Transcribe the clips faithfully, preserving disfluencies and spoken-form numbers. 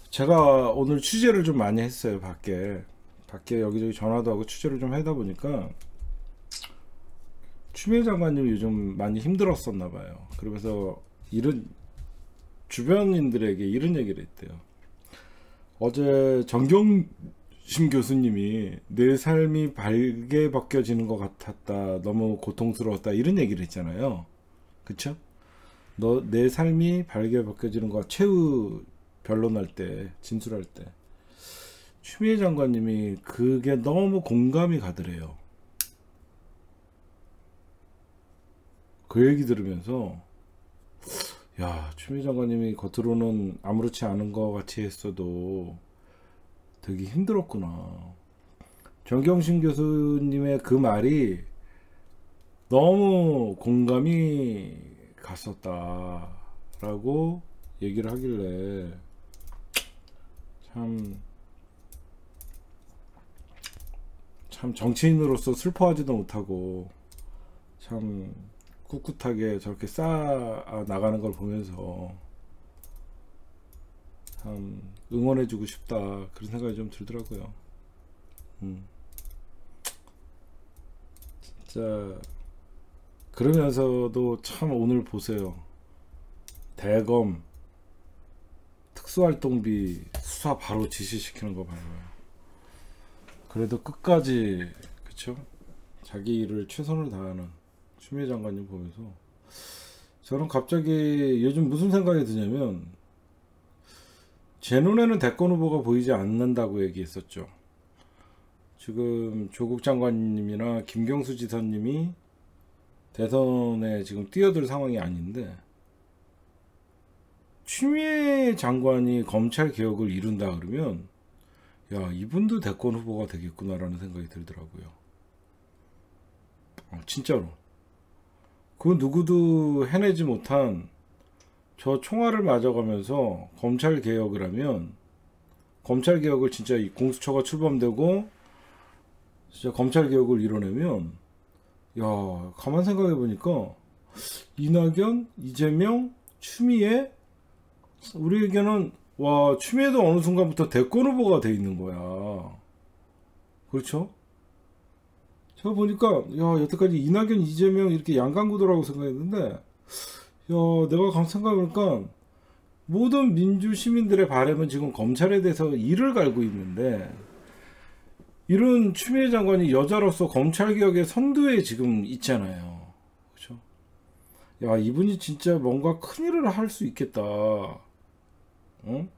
제가 오늘 취재를 좀 많이 했어요. 밖에 밖에 여기저기 전화도 하고 취재를 좀 하다 보니까 추미애 장관님이 요즘 많이 힘들었었나 봐요. 그러면서 이런 주변인들에게 이런 얘기를 했대요. 어제 정경심 교수님이 내 삶이 발게 벗겨지는 것 같았다, 너무 고통스러웠다, 이런 얘기를 했잖아요. 그쵸? 너 내 삶이 발게 벗겨지는 것, 최후 변론할 때, 진술할 때 추미애 장관님이 그게 너무 공감이 가더래요. 그 얘기 들으면서 야, 추미애 장관님이 겉으로는 아무렇지 않은 것 같이 했어도 되게 힘들었구나. 정경심 교수님의 그 말이 너무 공감이 갔었다 라고 얘기를 하길래 참, 참 정치인으로서 슬퍼하지도 못하고 참 꿋꿋하게 저렇게 쌓아 나가는 걸 보면서 참 응원해주고 싶다, 그런 생각이 좀 들더라고요. 음. 진짜 그러면서도 참 오늘 보세요. 대검 특수활동비 수사 바로 지시시키는 거 봐요. 그래도 끝까지, 그쵸? 자기 일을 최선을 다하는 추미애 장관님 보면서 저는 갑자기 요즘 무슨 생각이 드냐면, 제 눈에는 대권 후보가 보이지 않는다고 얘기했었죠. 지금 조국 장관님이나 김경수 지사님이 대선에 지금 뛰어들 상황이 아닌데 추미애 장관이 검찰 개혁을 이룬다 그러면 야, 이분도 대권 후보가 되겠구나라는 생각이 들더라고요. 어, 진짜로. 그 누구도 해내지 못한 저 총알을 맞아가면서 검찰 개혁을 하면, 검찰 개혁을 진짜 이 공수처가 출범되고 진짜 검찰 개혁을 이뤄내면, 야, 가만 생각해 보니까 이낙연, 이재명, 추미애, 우리에게는 와, 추미애도 어느 순간부터 대권 후보가 돼 있는 거야. 그렇죠? 제가 보니까 야, 여태까지 이낙연, 이재명 이렇게 양강구도라고 생각했는데, 야, 내가 생각해보니까 모든 민주 시민들의 바람은 지금 검찰에 대해서 이를 갈고 있는데, 이런 추미애 장관이 여자로서 검찰 개혁의 선두에 지금 있잖아요. 그렇죠? 야, 이분이 진짜 뭔가 큰일을 할 수 있겠다. 어?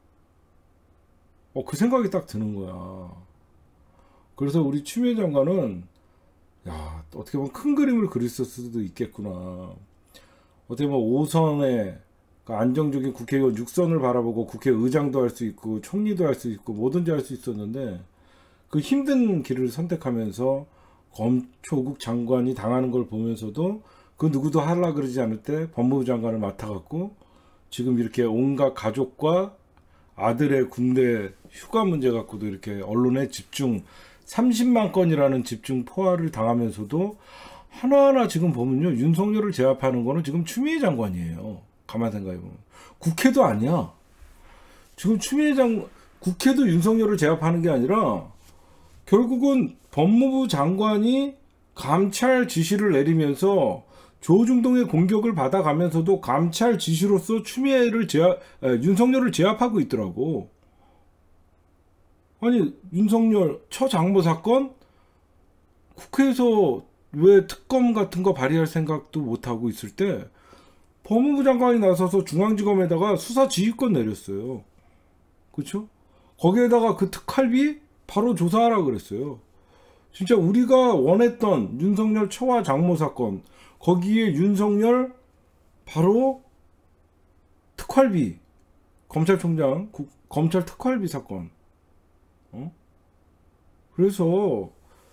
어, 그 생각이 딱 드는 거야. 그래서 우리 추미애 장관은 야, 어떻게 보면 큰 그림을 그렸을 수도 있겠구나. 어떻게 보면 오 선의 안정적인 국회의원 육 선을 바라보고 국회의장도 할 수 있고 총리도 할 수 있고 뭐든지 할 수 있었는데, 그 힘든 길을 선택하면서 검 조국 장관이 당하는 걸 보면서도 그 누구도 하려고 그러지 않을 때 법무부 장관을 맡아갖고 지금 이렇게 온갖 가족과 아들의 군대 휴가 문제 갖고도 이렇게 언론에 집중, 삼십만 건이라는 집중 포화를 당하면서도 하나하나 지금 보면요, 윤석열을 제압하는 거는 지금 추미애 장관이에요. 가만 생각해보면 국회도 아니야. 지금 추미애 장 국회도 윤석열을 제압하는 게 아니라 결국은 법무부 장관이 감찰 지시를 내리면서 조중동의 공격을 받아가면서도 감찰 지시로서 추미애를 제압, 에, 윤석열을 제압하고 있더라고. 아니, 윤석열 처장모 사건 국회에서 왜 특검 같은 거 발의할 생각도 못하고 있을 때 법무부 장관이 나서서 중앙지검에다가 수사 지휘권 내렸어요. 그쵸? 거기에다가 그 특활비 바로 조사하라 그랬어요. 진짜 우리가 원했던 윤석열 처와 장모 사건, 거기에 윤석열 바로 특활비, 검찰총장 국, 검찰 특활비 사건. 어? 그래서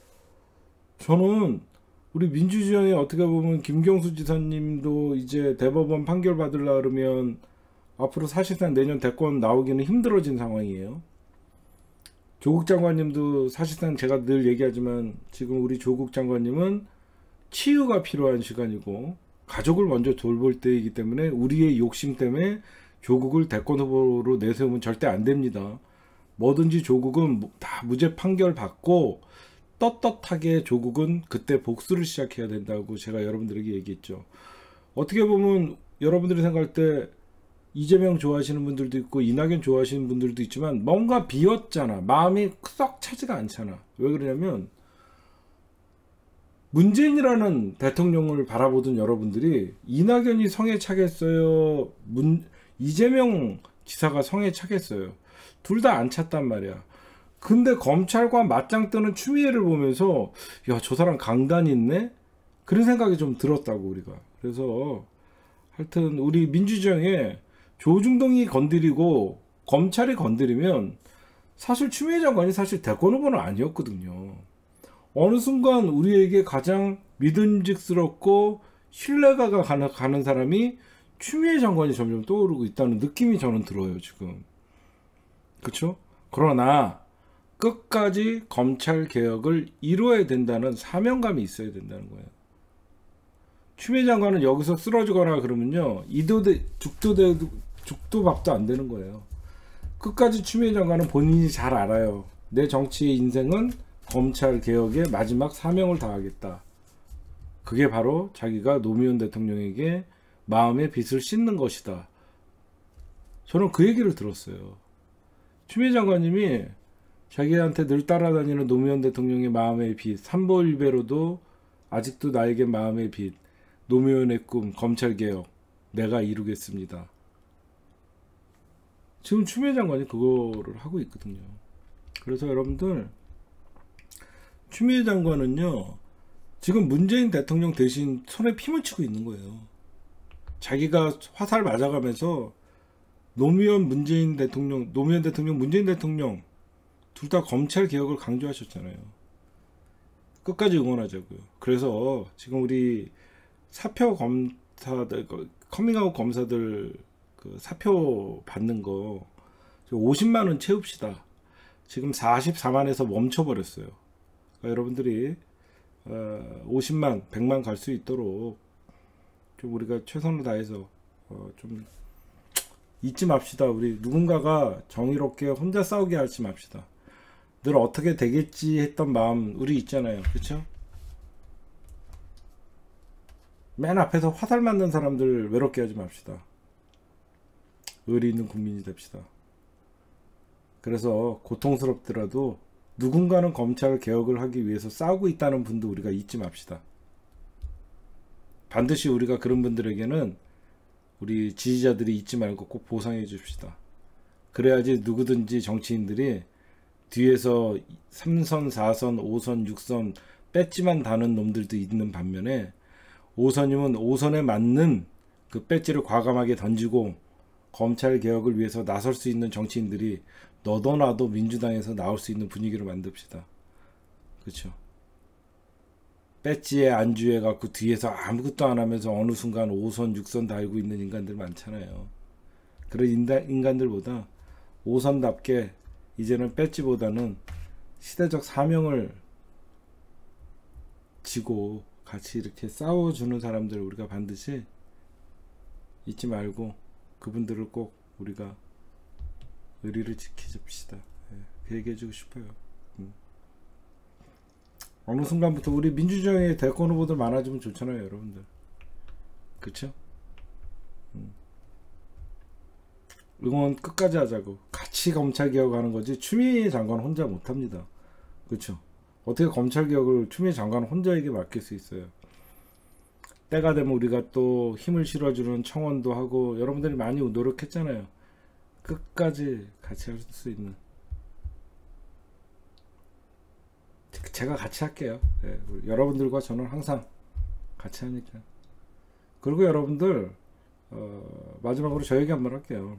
저는 우리 민주주의에 어떻게 보면 김경수 지사님도 이제 대법원 판결 받으려 그러면 앞으로 사실상 내년 대권 나오기는 힘들어진 상황이에요. 조국 장관님도 사실상 제가 늘 얘기하지만 지금 우리 조국 장관님은 치유가 필요한 시간이고 가족을 먼저 돌볼 때이기 때문에 우리의 욕심 때문에 조국을 대권 후보로 내세우면 절대 안 됩니다. 뭐든지 조국은 다 무죄 판결 받고 떳떳하게 조국은 그때 복수를 시작해야 된다고 제가 여러분들에게 얘기했죠. 어떻게 보면 여러분들이 생각할 때 이재명 좋아하시는 분들도 있고 이낙연 좋아하시는 분들도 있지만 뭔가 비었잖아. 마음이 썩 차지가 않잖아. 왜 그러냐면 문재인이라는 대통령을 바라보던 여러분들이 이낙연이 성에 차겠어요, 문, 이재명 지사가 성에 차겠어요. 둘 다 안 찼단 말이야. 근데 검찰과 맞짱 뜨는 추미애를 보면서 야, 저 사람 강단 있네? 그런 생각이 좀 들었다고 우리가. 그래서 하여튼 우리 민주정에 조중동이 건드리고 검찰이 건드리면 사실 추미애 장관이 사실 대권 후보는 아니었거든요. 어느 순간 우리에게 가장 믿음직스럽고 신뢰가 가는, 가는 사람이 추미애 장관이 점점 떠오르고 있다는 느낌이 저는 들어요 지금. 그쵸? 그러나 끝까지 검찰 개혁을 이루어야 된다는 사명감이 있어야 된다는 거예요. 추미애 장관은 여기서 쓰러지거나 그러면요 이도 돼, 죽도 돼, 죽도 밥도 안 되는 거예요. 끝까지 추미애 장관은 본인이 잘 알아요. 내 정치의 인생은 검찰 개혁의 마지막 사명을 다하겠다. 그게 바로 자기가 노무현 대통령에게 마음의 빚을 씻는 것이다. 저는 그 얘기를 들었어요. 추미애 장관님이 자기한테 늘 따라다니는 노무현 대통령의 마음의 빚, 삼보일배로도 아직도 나에게 마음의 빚, 노무현의 꿈, 검찰개혁 내가 이루겠습니다. 지금 추미애 장관이 그거를 하고 있거든요. 그래서 여러분들 추미애 장관은요 지금 문재인 대통령 대신 손에 피 묻히고 있는 거예요. 자기가 화살 맞아가면서 노무현 문재인 대통령 노무현 대통령 문재인 대통령 둘 다 검찰 개혁을 강조하셨잖아요. 끝까지 응원하자고요. 그래서 지금 우리 사표 검사들 커밍아웃 검사들 그 사표 받는 거 오십만 원 채웁시다. 지금 사십사만에서 멈춰버렸어요. 그러니까 여러분들이 어, 오십만, 백만 갈 수 있도록 좀 우리가 최선을 다해서 어, 좀 잊지 맙시다. 우리 누군가가 정의롭게 혼자 싸우게 하지 맙시다. 늘 어떻게 되겠지 했던 마음 우리 있잖아요. 그쵸? 맨 앞에서 화살 맞는 사람들 외롭게 하지 맙시다. 의리 있는 국민이 됩시다. 그래서 고통스럽더라도 누군가는 검찰 개혁을 하기 위해서 싸우고 있다는 분도 우리가 잊지 맙시다. 반드시 우리가 그런 분들에게는 우리 지지자들이 잊지 말고 꼭 보상해 줍시다. 그래야지 누구든지 정치인들이 뒤에서 삼선, 사선, 오선, 육선 배지만 다는 놈들도 있는 반면에 오선이면 오선에 맞는 그 배지를 과감하게 던지고 검찰 개혁을 위해서 나설 수 있는 정치인들이 너도 나도 민주당에서 나올 수 있는 분위기를 만듭시다. 그렇죠? 배지에 안주해 갖고 뒤에서 아무것도 안 하면서 어느 순간 오선, 육선 달고 있는 인간들 많잖아요. 그런 인간, 인간들보다 오선답게 이제는 배지보다는 시대적 사명을 지고 같이 이렇게 싸워주는 사람들 우리가 반드시 잊지 말고 그분들을 꼭 우리가 의리를 지켜줍시다. 예, 그 얘기해주고 싶어요. 음. 어느 순간부터 우리 민주정의 대권 후보들 많아지면 좋잖아요, 여러분들. 그쵸? 음. 응원 끝까지 하자고. 같이 검찰개혁하는 거지 추미애 장관 혼자 못합니다. 그쵸? 어떻게 검찰개혁을 추미애 장관 혼자에게 맡길 수 있어요? 때가 되면 우리가 또 힘을 실어주는 청원도 하고 여러분들이 많이 노력했잖아요. 끝까지 같이 할 수 있는 제가 같이 할게요. 네, 여러분들과 저는 항상 같이 하니까. 그리고 여러분들 어, 마지막으로 저 얘기 한번 할게요.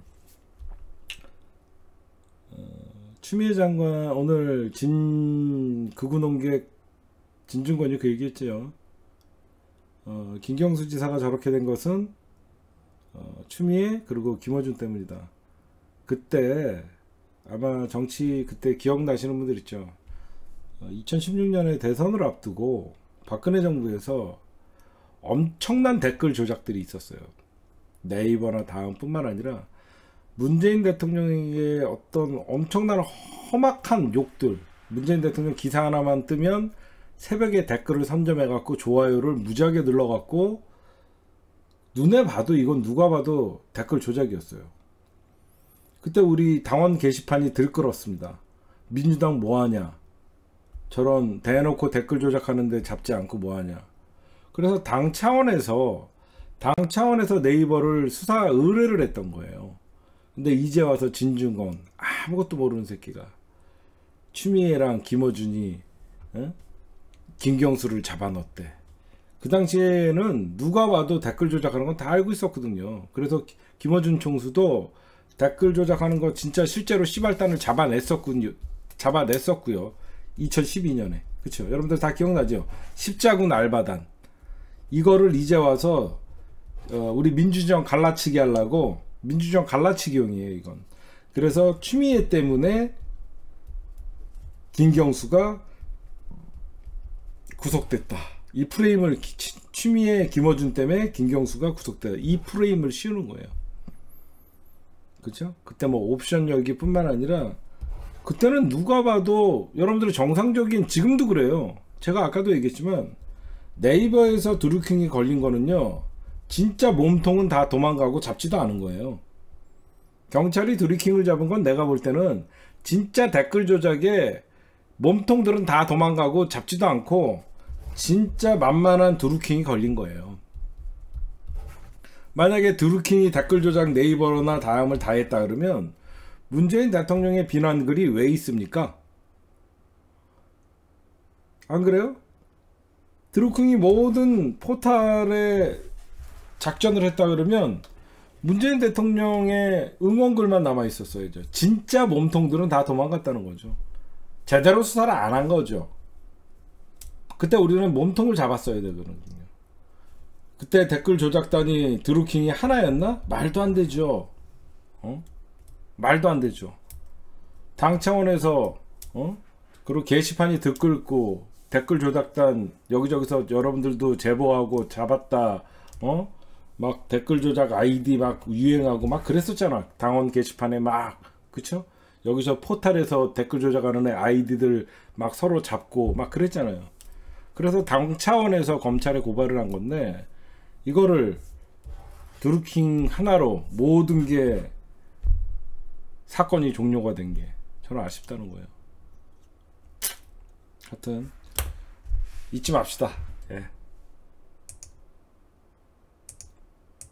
어, 추미애 장관 오늘 진 극우농객 진중권이 그 얘기했죠. 어, 김경수 지사가 저렇게 된 것은 어, 추미애 그리고 김어준 때문이다. 그때 아마 정치 그때 기억나시는 분들 있죠. 어, 이천십육 년에 대선을 앞두고 박근혜 정부에서 엄청난 댓글 조작들이 있었어요. 네이버나 다음뿐만 아니라 문재인 대통령에게 어떤 엄청난 험악한 욕들, 문재인 대통령 기사 하나만 뜨면 새벽에 댓글을 선점해 갖고 좋아요를 무지하게 눌러 갖고, 눈에 봐도 이건 누가 봐도 댓글 조작이었어요. 그때 우리 당원 게시판이 들끓었습니다. 민주당 뭐하냐, 저런 대놓고 댓글 조작하는데 잡지 않고 뭐하냐. 그래서 당 차원에서 당 차원에서 네이버를 수사 의뢰를 했던 거예요. 근데 이제 와서 진중권, 아무것도 모르는 새끼가 추미애랑 김어준이 에? 김경수를 잡아넣었대. 그 당시에는 누가 봐도 댓글 조작하는 건 다 알고 있었거든요. 그래서 김어준 총수도 댓글 조작하는 거 진짜 실제로 시발단을 잡아냈었군요. 잡아냈었고요. 이천십이 년에. 그쵸? 여러분들 다 기억나죠? 십자군 알바단. 이거를 이제 와서 어, 우리 민주정 갈라치기 하려고, 민주정 갈라치기용이에요 이건. 그래서 추미애 때문에 김경수가 구속됐다. 이 프레임을, 추미애 김어준 때문에 김경수가 구속됐다. 이 프레임을 씌우는 거예요. 그쵸? 그때 뭐 옵션 열기 뿐만 아니라, 그때는 누가 봐도 여러분들이 정상적인, 지금도 그래요. 제가 아까도 얘기했지만 네이버에서 드루킹이 걸린 거는요, 진짜 몸통은 다 도망가고 잡지도 않은 거예요. 경찰이 드루킹을 잡은 건 내가 볼 때는 진짜 댓글 조작에 몸통들은 다 도망가고 잡지도 않고 진짜 만만한 드루킹이 걸린 거예요. 만약에 드루킹이 댓글 조작 네이버나 다음을 다 했다 그러면 문재인 대통령의 비난글이 왜 있습니까? 안 그래요? 드루킹이 모든 포탈에 작전을 했다 그러면 문재인 대통령의 응원글만 남아 있었어요. 진짜 몸통들은 다 도망갔다는 거죠. 제대로 수사를 안 한 거죠. 그때 우리는 몸통을 잡았어야 되거든요. 그때 댓글 조작단이 드루킹이 하나였나? 말도 안 되죠. 어? 말도 안 되죠. 당 차원에서 어? 그리고 게시판이 들끓고 댓글 조작단 여기저기서 여러분들도 제보하고 잡았다. 어? 막 댓글 조작 아이디 막 유행하고 막 그랬었잖아. 당원 게시판에 막. 그쵸? 여기서 포탈에서 댓글 조작하는 애 아이디들 막 서로 잡고 막 그랬잖아요. 그래서 당 차원에서 검찰에 고발을 한 건데, 이거를 드루킹 하나로 모든 게 사건이 종료가 된 게 저는 아쉽다는 거예요. 하여튼 잊지 맙시다.